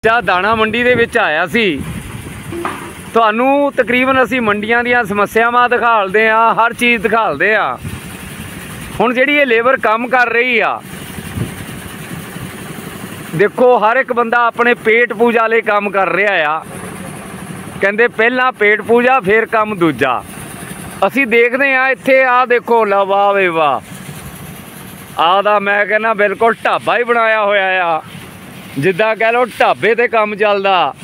ਦਾਣਾ ਮੰਡੀ ਦੇ ਵਿੱਚ ਆਇਆ ਸੀ। ਤੁਹਾਨੂੰ ਤਕਰੀਬਨ ਅਸੀਂ ਮੰਡੀਆਂ ਦੀਆਂ ਸਮੱਸਿਆਵਾਂ ਦਿਖਾਲਦੇ ਆ, ਹਰ ਚੀਜ਼ ਦਿਖਾਲਦੇ ਆ। ਹੁਣ ਜਿਹੜੀ ਇਹ ਲੇਬਰ ਕੰਮ ਕਰ ਰਹੀ ਆ, ਦੇਖੋ ਹਰ ਇੱਕ ਬੰਦਾ ਆਪਣੇ ਪੇਟ ਪੂਜਾ ਲਈ ਕੰਮ ਕਰ ਰਿਹਾ ਆ। ਕਹਿੰਦੇ ਪਹਿਲਾਂ ਪੇਟ ਪੂਜਾ ਫਿਰ ਕੰਮ ਦੂਜਾ। ਅਸੀਂ ਦੇਖਦੇ ਆ ਇੱਥੇ ਆ ਦੇਖੋ, ਲਾ ਵਾਹ ਵੇ ਵਾਹ, ਆਹ ਦਾ ਮੈਂ ਕਹਿੰਦਾ ਬਿਲਕੁਲ ਢਾਬਾ ਹੀ ਬਣਾਇਆ ਹੋਇਆ ਆ, ਜਿੱਦਾਂ ਕਹਿ ਲਓ ਢਾਬੇ ਤੇ ਕੰਮ ਚੱਲਦਾ।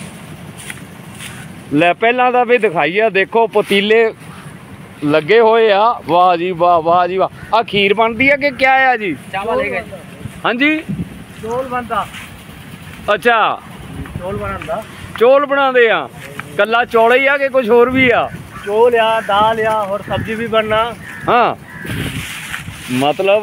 ਲੈ ਪਹਿਲਾਂ ਦਾ ਵੀ ਦਿਖਾਈਆ, ਦੇਖੋ ਪਤੀਲੇ ਲੱਗੇ ਹੋਏ ਆ। ਵਾਹ ਜੀ ਵਾਹ, ਵਾਹ ਜੀ ਵਾਹ। ਆ ਖੀਰ ਬਣਦੀ ਹੈ ਕਿ ਕਿਆ ਆ ਜੀ? ਚਾਵਲ है हाँ जी, चौल बनता। अच्छा चौल बनाता। चौल बनाते आ, कला चौल ही आ कि कुछ और भी आ? चौल या दाल या और सब्जी भी बनना। हाँ, मतलब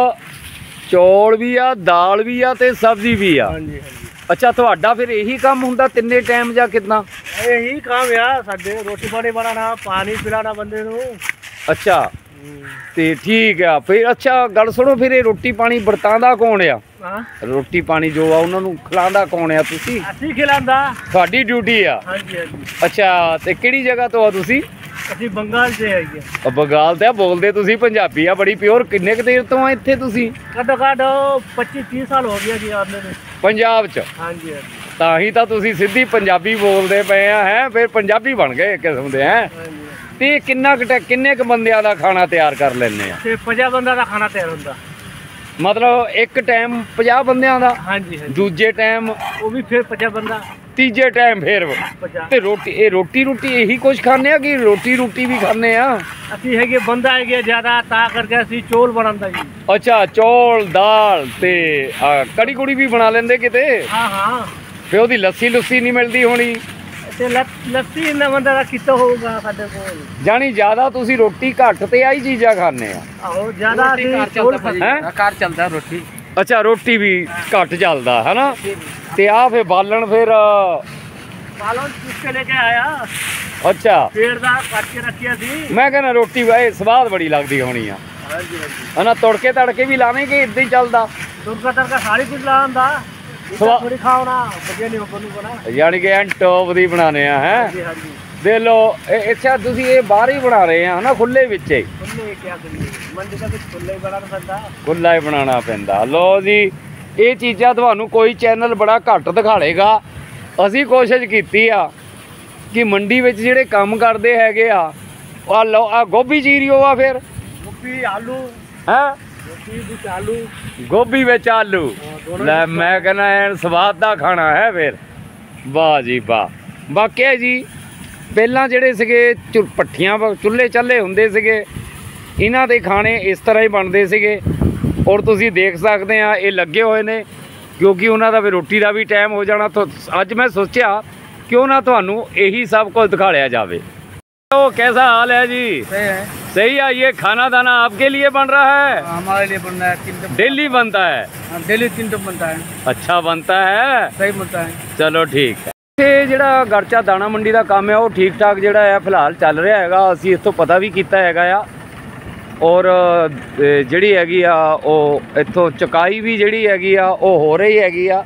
चौल भी आ, दाल भी आ ते सब्जी भी आ। हाँ जी, हाँ जी। अच्छा, ਤੁਹਾਡਾ ਫਿਰ ਇਹੀ ਕੰਮ ਹੁੰਦਾ ਤਿੰਨੇ ਟਾਈਮ ਜਾਂ ਕਿਦਾਂ? यही काम यार, साडे रोटी पानी बनाना, पानी पिलाना बंदे नूं। अच्छा ਤੇ ਠੀਕ ਆ ਫਿਰ। ਅੱਛਾ ਗੱਲ ਸੁਣੋ, ਫਿਰ ਇਹ ਰੋਟੀ ਪਾਣੀ ਵਰਤਾਂਦਾ ਕੌਣ ਆ? हाँ, ਰੋਟੀ ਪਾਣੀ ਜੋ ਆ ਉਹਨਾਂ ਨੂੰ ਖਿਲਾਉਂਦਾ ਕੌਣ ਆ? ਤੁਸੀਂ? ਅਸੀਂ खिलांदा। ਤੁਹਾਡੀ ਡਿਊਟੀ ਆ? हाँ जी, हाँ जी। ਅੱਛਾ, ਤੇ ਕਿਹੜੀ ਜਗ੍ਹਾ ਤੋਂ ਆ ਤੁਸੀਂ? ਅਸੀਂ ਬੰਗਾਲ से है। ਬੰਗਾਲ ਤੇ ਬੋਲਦੇ ਤੁਸੀਂ ਪੰਜਾਬੀ ਆ ਬੜੀ ਪਿਓਰ। ਕਿੰਨੇ ਕੁ ਦੇਰ ਤੋਂ ਆ ਇੱਥੇ ਤੁਸੀਂ? ਘੱਟੋ ਘੱਟ 25-30 ਸਾਲ ਹੋ ਗਿਆ ਜੀ ਆਉਂਦੇ ਨੇ ਪੰਜਾਬ 'ਚ? हाँ जी, हाँ जी। ਤਾਂ ਹੀ ਤਾਂ ਤੁਸੀਂ ਸਿੱਧੀ ਪੰਜਾਬੀ ਬੋਲਦੇ ਪਏ ਆ। ਹੈ ਫਿਰ ਪੰਜਾਬੀ ਬਣ ਗਏ ਇੱਕ ਕਿਸਮ ਦੇ। ਹੈ हाँ जी। ਤੇ ਕਿੰਨੇ ਕੁ ਬੰਦਿਆਂ ਦਾ ਖਾਣਾ ਤਿਆਰ ਕਰ ਲੈਂਦੇ ਆ? ਤੇ 50 ਬੰਦਾ ਦਾ ਖਾਣਾ ਤਿਆਰ ਹੁੰਦਾ। ਮਤਲਬ ਇੱਕ ਟਾਈਮ 50 ਬੰਦਿਆਂ ਦਾ? हाँ जी, हाँ जी। ਦੂਜੇ ਟਾਈਮ? ਉਹ ਵੀ ਫਿਰ 50 ਬੰਦਾ। ਤੀਜੇ ਟਾਈਮ ਫਿਰ 50। ਤੇ ਰੋਟੀ, ਇਹ ਰੋਟੀ ਇਹੀ ਕੁਝ ਖਾਂਦੇ ਆ ਕਿ ਰੋਟੀ ਵੀ ਖਾਂਦੇ ਆ? ਅਸੀਂ ਹੈਗੇ ਬੰਦਾ ਹੈਗੇ ਜ਼ਿਆਦਾ, ਤਾਂ ਕਰਕੇ ਅਸੀਂ ਚੌਲ ਬਣਾਉਂਦਾ ਜੀ। ਅੱਛਾ, ਚੌਲ ਦਾਲ ਤੇ ਕੜੀ ਕੁੜੀ ਵੀ ਬਣਾ ਲੈਂਦੇ ਕਿਤੇ? ਹਾਂ ਹਾਂ। ਫਿਰ ਉਹਦੀ ਲੱਸੀ ਨਹੀਂ ਮਿਲਦੀ ਹੋਣੀ? ਤੇ ਲੱਸੀ ਇੰਨਾ ਬੰਦਾ ਦਾ ਕਿੱਥੋਂ ਹੋਊਗਾ ਸਾਡੇ ਕੋਲ। ਜਾਣੀ ਜ਼ਿਆਦਾ ਤੁਸੀਂ ਰੋਟੀ ਘੱਟ ਤੇ ਆਹੀ ਚੀਜ਼ਾਂ ਖਾਂਦੇ ਆ? ਆਹੋ ਜ਼ਿਆਦਾ ਅਸੀਂ ਚੌਲ ਖਾਂਦੇ ਹੈਂ? ਘਰ ਚੱਲਦਾ ਰੋਟੀ। ਅੱਛਾ, ਰੋਟੀ ਵੀ ਘੱਟ ਚੱਲਦਾ ਹੈ ਨਾ। ਤੇ ਆ ਫਿਰ ਬਾਲਣ ਫਿਰ ਬਾਲਣ ਚੁੱਕ ਕੇ ਲੈ ਕੇ ਆਇਆ। ਅੱਛਾ, ਪੇੜ ਦਾ ਕੱਟ ਕੇ ਰੱਖਿਆ ਸੀ। ਮੈਂ ਕਹਿੰਦਾ ਰੋਟੀ ਵਾਏ ਸਵਾਦ ਬੜੀ ਲੱਗਦੀ ਹੋਣੀ ਆ, ਹਾਂਜੀ ਹਾਂਜੀ। ਹਨਾ? ਤੜਕੇ ਵੀ ਲਾਣੇ ਕਿ ਇਦਾਂ ਹੀ ਚੱਲਦਾ? ਤੁਰਕਾ ਸਾਰੀ ਕੁਝ ਲਾਉਂਦਾ। ਥੋੜੀ ਖਾਉਣਾ ਵਧੀਆ ਨਹੀਂ ਬਣੂ ਬਣਾ। ਯਾਨੀ ਕਿ ਐਨ ਟੌਪ ਦੀ ਬਣਾਣੇ ਆ। ਹੈ ਹਾਂਜੀ ਹਾਂਜੀ। ਦੇ ਲੋ। ਅੱਛਾ, ਤੁਸੀਂ ਇਹ ਬਾਹਰ ਹੀ ਬਣਾ ਰਹੇ ਆ ਹਨਾ, ਖੁੱਲੇ ਵਿੱਚ ਹੀ? ਖੁੱਲੇ ਕੀ ਕਰੀਏ, ਮੰਡੀ ਦਾ ਵਿੱਚ ਖੁੱਲੇ ਹੀ ਬਣਾਉਣਾ ਪੈਂਦਾ। ਖੁੱਲਾ ਹੀ ਬਣਾਉਣਾ ਪੈਂਦਾ। ਲੋ ਜੀ, ਇਹ ਚੀਜ਼ਾਂ ਤੁਹਾਨੂੰ ਕੋਈ ਚੈਨਲ ਬੜਾ ਘੱਟ ਦਿਖਾਲੇਗਾ। ਅਸੀਂ ਕੋਸ਼ਿਸ਼ ਕੀਤੀ ਆ ਕਿ ਮੰਡੀ ਵਿੱਚ ਜਿਹੜੇ ਕੰਮ ਕਰਦੇ ਹੈਗੇ ਆ, ਆ ਲੋ ਆ ਗੋਭੀ ਚੀਰਿਓ ਆ, ਫਿਰ ਗੋਭੀ ਆਲੂ। ਹੈ ਗੋਭੀ ਵਿੱਚ ਆਲੂ। ਗੋਭੀ ਵਿੱਚ ਆਲੂ। ਲੈ ਮੈਂ ਕਹਿੰਦਾ ਐਨ ਸਵਾਦ ਦਾ ਖਾਣਾ ਹੈ ਫਿਰ। ਵਾਹ ਜੀ ਵਾਹ। ਵਾਕਿਆ ਜੀ, ਪਹਿਲਾਂ ਜਿਹੜੇ ਸੀਗੇ ਭੱਠੀਆਂ ਚੁੱਲ੍ਹੇ ਚੱਲੇ ਹੁੰਦੇ ਸੀਗੇ, ਇਹਨਾਂ ਦੇ ਖਾਣੇ ਇਸ ਤਰ੍ਹਾਂ ਹੀ ਬਣਦੇ ਸੀਗੇ। ਔਰ ਤੁਸੀਂ ਦੇਖ ਸਕਦੇ ਆ ਇਹ ਲੱਗੇ ਹੋਏ ਨੇ, ਕਿਉਂਕਿ ਉਹਨਾਂ ਦਾ ਵੀ ਰੋਟੀ ਦਾ ਵੀ ਟਾਈਮ ਹੋ ਜਾਣਾ। ਅੱਜ मैं सोचा क्यों ना ਤੁਹਾਨੂੰ यही सब कुछ दिखाया जावे। तो कैसा हाल है जी? सही है। सही है। ये खाना दाना आपके लिए बन रहा है? हमारे लिए बन रहा है। डेली बनता है? डेली 3 टन बनता है। अच्छा बनता है, सही बनता है। चलो ठीक है। ਇਹ ਜਿਹੜਾ ਗਰਚਾ ਦਾਣਾ ਮੰਡੀ ਦਾ ਕੰਮ ਹੈ ਉਹ ਠੀਕ ਠਾਕ ਜਿਹੜਾ ਹੈ ਫਿਲਹਾਲ ਚੱਲ ਰਿਹਾ ਹੈਗਾ। ਅਸੀਂ ਇੱਥੋਂ ਪਤਾ ਵੀ ਕੀਤਾ ਹੈਗਾ ਆ। ਔਰ ਜਿਹੜੀ ਹੈਗੀ ਆ ਉਹ ਇੱਥੋਂ ਚੁਕਾਈ ਵੀ ਜਿਹੜੀ ਹੈਗੀ ਆ ਉਹ ਹੋ ਰਹੀ ਹੈਗੀ ਆ।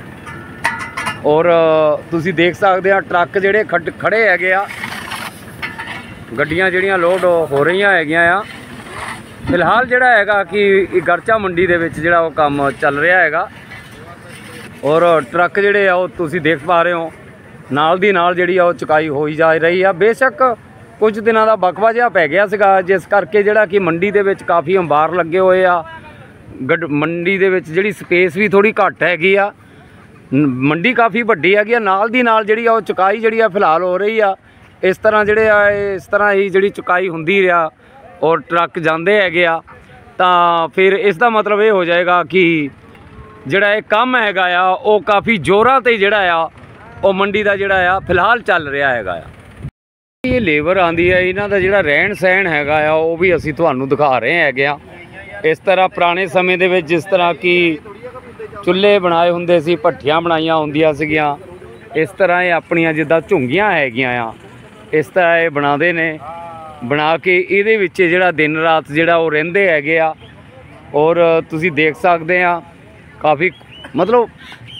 ਔਰ ਤੁਸੀਂ ਦੇਖ ਸਕਦੇ ਆ ਟਰੱਕ ਜਿਹੜੇ ਖੜੇ ਹੈਗੇ ਆ, ਗੱਡੀਆਂ ਜਿਹੜੀਆਂ ਲੋਡ ਹੋ ਰਹੀਆਂ ਹੈਗੀਆਂ ਆ। ਫਿਲਹਾਲ ਜਿਹੜਾ ਹੈਗਾ ਕਿ ਗਰਚਾ ਮੰਡੀ ਦੇ ਵਿੱਚ ਜਿਹੜਾ ਉਹ ਕੰਮ ਚੱਲ ਰਿਹਾ ਹੈਗਾ। ਔਰ ਟਰੱਕ ਜਿਹੜੇ ਆ ਉਹ ਤੁਸੀਂ ਦੇਖ ਪਾ ਰਹੇ ਹੋ, ਨਾਲ ਦੀ ਨਾਲ ਜਿਹੜੀ ਆ ਉਹ ਚੁਕਾਈ ਹੋਈ ਜਾ ਰਹੀ ਆ। ਬੇਸ਼ੱਕ ਕੁਝ ਦਿਨਾਂ ਦਾ ਵਕਫਾ ਜਿਹਾ ਪੈ ਗਿਆ ਸੀਗਾ, ਜਿਸ ਕਰਕੇ ਜਿਹੜਾ ਕਿ ਮੰਡੀ ਦੇ ਵਿੱਚ ਕਾਫੀ ਅੰਬਾਰ ਲੱਗੇ ਹੋਏ ਆ। ਮੰਡੀ ਦੇ ਵਿੱਚ ਜਿਹੜੀ ਸਪੇਸ ਵੀ ਥੋੜੀ ਘੱਟ ਹੈਗੀ ਆ। ਮੰਡੀ ਕਾਫੀ ਵੱਡੀ ਹੈਗੀ ਆ। ਨਾਲ ਦੀ ਨਾਲ ਜਿਹੜੀ ਆ ਉਹ ਚੁਕਾਈ ਜਿਹੜੀ ਆ ਫਿਲਹਾਲ ਹੋ ਰਹੀ ਆ। ਇਸ ਤਰ੍ਹਾਂ ਜਿਹੜੇ ਆ ਇਸ ਤਰ੍ਹਾਂ ਹੀ ਜਿਹੜੀ ਚੁਕਾਈ ਹੁੰਦੀ ਰਿਹਾ ਔਰ ਟਰੱਕ ਜਾਂਦੇ ਹੈਗੇ ਆ, ਤਾਂ ਫਿਰ ਇਸ ਦਾ ਮਤਲਬ ਇਹ ਹੋ ਜਾਏਗਾ ਕਿ ਜਿਹੜਾ ਇਹ ਕੰਮ ਹੈਗਾ ਆ ਉਹ ਕਾਫੀ ਜ਼ੋਰਾਂ 'ਤੇ ਜਿਹੜਾ ਆ ਉਹ ਮੰਡੀ ਦਾ ਜਿਹੜਾ ਆ ਫਿਲਹਾਲ ਚੱਲ ਰਿਹਾ ਹੈਗਾ ਆ। ਇਹ ਲੇਬਰ ਆਉਂਦੀ ਹੈ, ਇਹਨਾਂ ਦਾ ਜਿਹੜਾ ਰਹਿਣ ਸਹਿਣ ਹੈਗਾ ਆ ਉਹ ਵੀ ਅਸੀਂ ਤੁਹਾਨੂੰ ਦਿਖਾ ਰਹੇ ਹੈਗੇ ਆ। ਇਸ ਤਰ੍ਹਾਂ ਪੁਰਾਣੇ ਸਮੇਂ ਦੇ ਵਿੱਚ ਜਿਸ ਤਰ੍ਹਾਂ ਕਿ ਚੁੱਲ੍ਹੇ ਬਣਾਏ ਹੁੰਦੇ ਸੀ, ਭੱਠੀਆਂ ਬਣਾਈਆਂ ਹੁੰਦੀਆਂ ਸੀਗੀਆਂ, ਇਸ ਤਰ੍ਹਾਂ ਇਹ ਆਪਣੀਆਂ ਜਿੱਦਾਂ ਝੁੰਗੀਆਂ ਹੈਗੀਆਂ ਆ, ਇਸ ਤਰ੍ਹਾਂ ਇਹ ਬਣਾਉਂਦੇ ਨੇ। ਬਣਾ ਕੇ ਇਹਦੇ ਵਿੱਚ ਜਿਹੜਾ ਦਿਨ ਰਾਤ ਜਿਹੜਾ ਉਹ ਰਹਿੰਦੇ ਹੈਗੇ ਆ। ਔਰ ਤੁਸੀਂ ਦੇਖ ਸਕਦੇ ਆ ਕਾਫੀ मतलब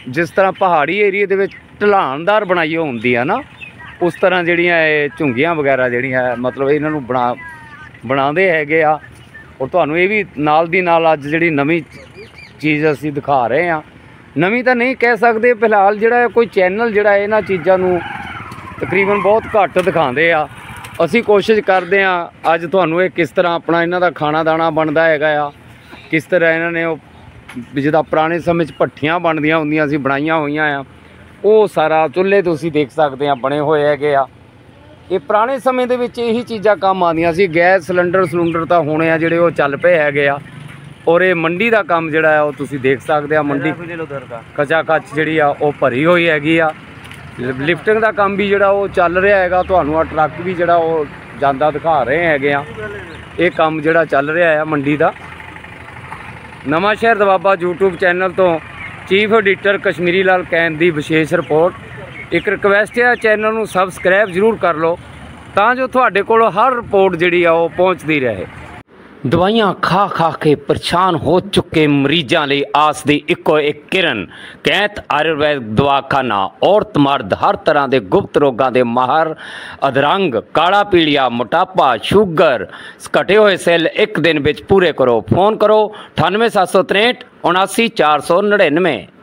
ਜਿਸ ਤਰ੍ਹਾਂ ਪਹਾੜੀ ਏਰੀਏ ਦੇ ਵਿੱਚ ਢਲਾਣਦਾਰ ਬਣਾਈ ਹੁੰਦੀ ਆ ਨਾ, ਉਸ ਤਰ੍ਹਾਂ ਜਿਹੜੀਆਂ ਇਹ ਝੁੰਗੀਆਂ ਵਗੈਰਾ ਜਿਹੜੀਆਂ ਮਤਲਬ ਇਹਨਾਂ ਨੂੰ ਬਣਾਉਂਦੇ ਹੈਗੇ ਆ। ਔਰ ਤੁਹਾਨੂੰ ਇਹ ਵੀ ਨਾਲ ਦੀ ਨਾਲ ਅੱਜ ਜਿਹੜੀ ਨਵੀਂ ਚੀਜ਼ ਅਸੀਂ ਦਿਖਾ ਰਹੇ ਹਾਂ, ਨਵੀਂ ਤਾਂ ਨਹੀਂ ਕਹਿ ਸਕਦੇ ਫਿਲਹਾਲ, ਜਿਹੜਾ ਕੋਈ ਚੈਨਲ ਜਿਹੜਾ ਇਹਨਾਂ ਚੀਜ਼ਾਂ ਨੂੰ ਤਕਰੀਬਨ ਬਹੁਤ ਘੱਟ ਦਿਖਾਉਂਦੇ ਆ। ਅਸੀਂ ਕੋਸ਼ਿਸ਼ ਕਰਦੇ ਹਾਂ ਅੱਜ ਤੁਹਾਨੂੰ ਇਹ ਕਿਸ ਤਰ੍ਹਾਂ ਆਪਣਾ ਇਹਨਾਂ ਦਾ ਖਾਣਾ ਦਾਣਾ ਬਣਦਾ ਹੈਗਾ ਆ, ਕਿਸ ਤਰ੍ਹਾਂ ਇਹਨਾਂ ਨੇ ਉਹ ਜਿੱਦਾਂ ਪੁਰਾਣੇ ਸਮੇਂ 'ਚ ਭੱਠੀਆਂ ਬਣਦੀਆਂ ਹੁੰਦੀਆਂ ਸੀ ਬਣਾਈਆਂ ਹੋਈਆਂ ਆ, ਉਹ ਸਾਰਾ ਚੁੱਲ੍ਹੇ ਤੁਸੀਂ ਦੇਖ ਸਕਦੇ ਆ ਬਣੇ ਹੋਏ ਹੈਗੇ ਆ। ਇਹ ਪੁਰਾਣੇ ਸਮੇਂ ਦੇ ਵਿੱਚ ਇਹੀ ਚੀਜ਼ਾਂ ਕੰਮ ਆਉਂਦੀਆਂ ਸੀ। ਗੈਸ ਸਿਲੰਡਰ ਤਾਂ ਹੋਣੇ ਆ ਜਿਹੜੇ ਉਹ ਚੱਲ ਪਏ ਹੈਗੇ ਆ। ਔਰ ਇਹ ਮੰਡੀ ਦਾ ਕੰਮ ਜਿਹੜਾ ਹੈ ਉਹ ਤੁਸੀਂ ਦੇਖ ਸਕਦੇ ਆ, ਮੰਡੀ ਕਚਾ ਕੱਚ ਜਿਹੜੀ ਆ ਉਹ ਭਰੀ ਹੋਈ ਹੈਗੀ ਆ। ਲਿਫਟਿੰਗ ਦਾ ਕੰਮ ਵੀ ਜਿਹੜਾ ਉਹ ਚੱਲ ਰਿਹਾ ਹੈਗਾ। ਤੁਹਾਨੂੰ ਆ ਟਰੱਕ ਵੀ ਜਿਹੜਾ ਉਹ ਜਾਂਦਾ ਦਿਖਾ ਰਹੇ ਹੈਗੇ ਆ। ਇਹ ਕੰਮ ਜਿਹੜਾ ਚੱਲ ਰਿਹਾ ਆ ਮੰਡੀ ਦਾ। ਨਵਾਂ ਸ਼ਹਿਰ ਦਵਾਬਾ YouTube ਚੈਨਲ ਤੋਂ ਚੀਫ ਐਡੀਟਰ ਕਸ਼ਮੀਰੀ ਲਾਲ ਕੈਨ ਦੀ ਵਿਸ਼ੇਸ਼ ਰਿਪੋਰਟ। ਇੱਕ ਰਿਕਵੈਸਟ ਹੈ, ਚੈਨਲ ਨੂੰ ਸਬਸਕ੍ਰਾਈਬ ਜ਼ਰੂਰ ਕਰ ਲਓ ਤਾਂ ਜੋ ਤੁਹਾਡੇ ਕੋਲ ਹਰ ਰਿਪੋਰਟ ਜਿਹੜੀ ਆ ਉਹ ਪਹੁੰਚਦੀ ਰਹੇ। ਦਵਾਈਆਂ ਖਾ ਖਾ ਕੇ ਪਰੇਸ਼ਾਨ ਹੋ ਚੁੱਕੇ ਮਰੀਜ਼ਾਂ ਲਈ ਆਸ ਦੀ ਇੱਕੋ ਇੱਕ ਕਿਰਨ ਕੈਂਤ ਆਯੁਰਵੈਦ ਦਵਾਖਾਨਾ। ਔਰਤ ਮਰਦ ਹਰ ਤਰ੍ਹਾਂ ਦੇ ਗੁਪਤ ਰੋਗਾਂ ਦੇ ਮਾਹਰ, ਅਧਰੰਗ, ਕਾਲਾ ਪੀਲੀਆ, ਮੋਟਾਪਾ, ਸ਼ੂਗਰ, ਘਟੇ ਹੋਏ ਸੈੱਲ ਇੱਕ ਦਿਨ ਵਿੱਚ ਪੂਰੇ ਕਰੋ। ਫੋਨ ਕਰੋ 98763 79499।